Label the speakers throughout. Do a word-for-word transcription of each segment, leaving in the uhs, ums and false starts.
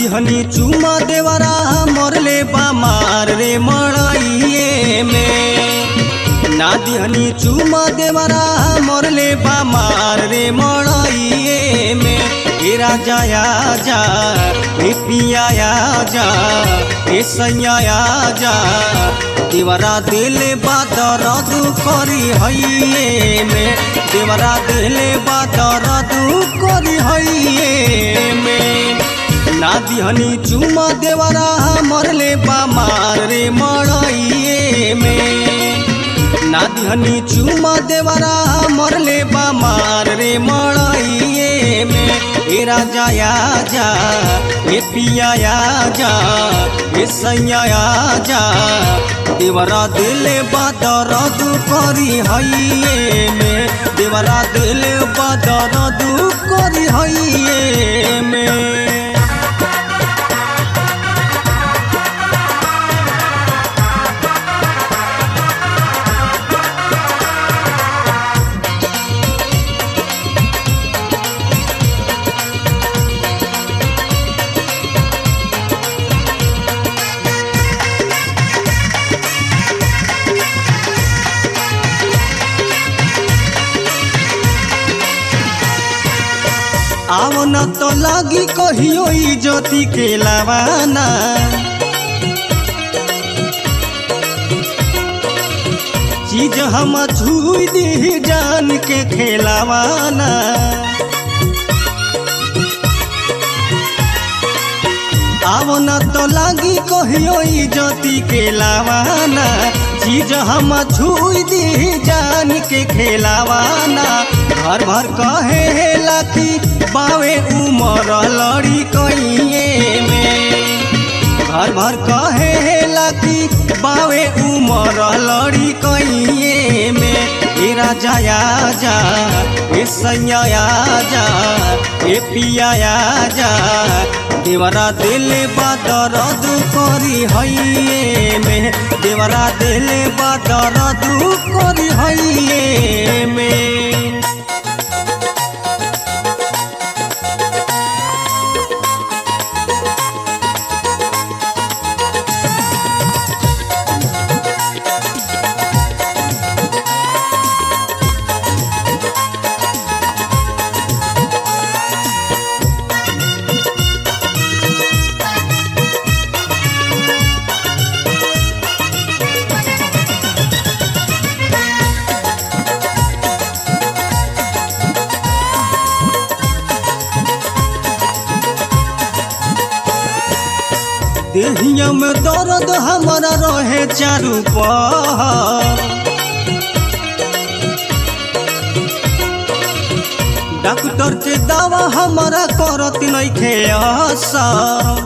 Speaker 1: दिहनी चुमा देवरा मरले बामार रे मड़ाइए में। ना दिहनी चुमा देवरा मरले बामार रे मड़ाइए में। ए राजा आजा, ए पिया आजा, ए सैया आजा, देवरा दिले बादरद करी हइए में। देवरा दिले बादरद करी हइए में। ना दिहनी चुमा देवरा मरले बामार रे मड़ाइए में। ना दिहनी चुमा देवरा मरले बामार रे मड़ाइए में। ए राजा आजा, ए पिया आजा, ए सैया आजा, देवरा दिले बादरद करी हइए में। देवरा दिले बादरद करी हइए में। आओ न तो लागी कहियो इज्जती के लावाना। चीज हम छुई दी जान के खेलावाना। आओ न तो लागी कहियो इज्जती के लावाना। चीज हम छुई दी जान के खेलावाना। घर भर कहे लाखी बावे उमर लड़ी कइए में। घर भर कहे लाखी बावे उमर लड़ी कइए में। ए राजा आजा, ए सैया आजा, ए पिया आजा, देवरा दिले बादरद करी हइए में। देवरा दिले बादरद करी हइए में। देहिया में दर्द हमारा रहे चारू पहर। डॉक्टर के दवा हमारा करत नइखे असर।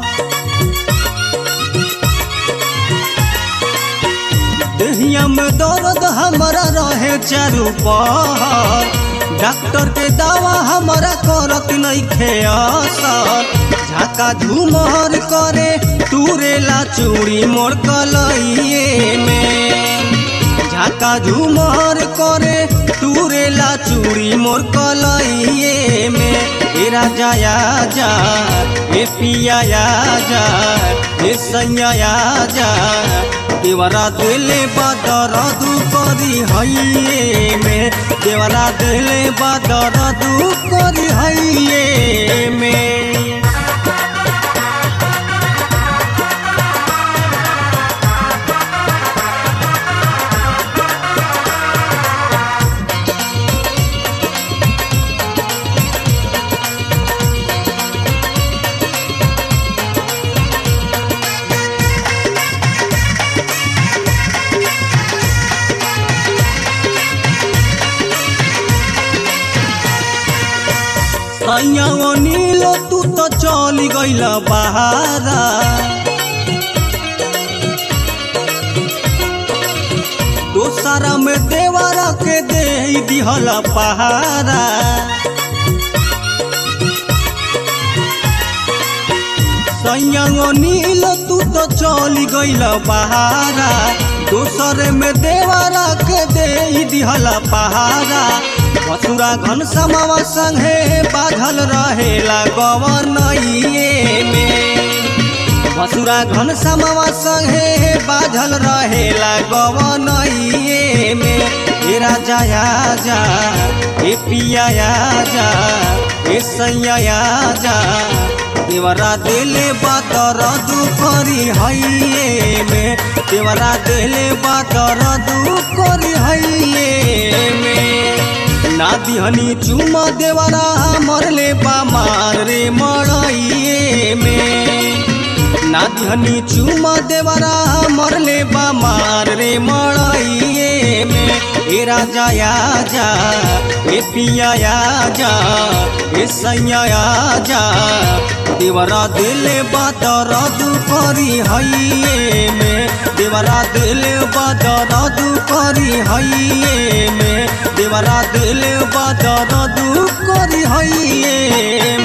Speaker 1: देहिया में दर्द हमारा रहे चारू पहर। डॉक्टर के दवा हमारा करत नइखे असर। झाका झूमर करे तुरेला चूड़ी मोर कलइए में। झाका झूमर करे तुरेला चूड़ी मोर कलइए में। ए राजा आजा, ए पिया आजा, ए सैया आजा, देवरा दिले बादरद करी हइए में। देवरा दिले बादरद करी हइए में। सैया नीलो तू तो चली गइल बहारा। दोसरा में देवरा के दे दिहल पहारा। सैया नीलो तू तो चली गइल बहारा। दोसरे में देवरा के दे दिहल पहारा। मथुरा घनश्यामवा संगे बाधल रहेला गवनइए में। भसुरा घन समावा संगे बाझल रहेला गवनइए में। ए राजा आजा ए पिया आजा ए सैया आजा देवरा दिले बातर दुखरी हइए में। देवरा दिले बातर दुखरी हइए में। ना दिहनी चुमा देवरा मरले बामार रे मड़इए में। ना दिहनी चुमा देवरा मरले बामार रे मड़इए में। ए राजा आजा ए पिया आजा ए सैया आजा देवरा दिले बातर दुखरी हइए में। देवरा दिले बातर दुखरी हइए में। देवरा दिले बातर दुखरी हइए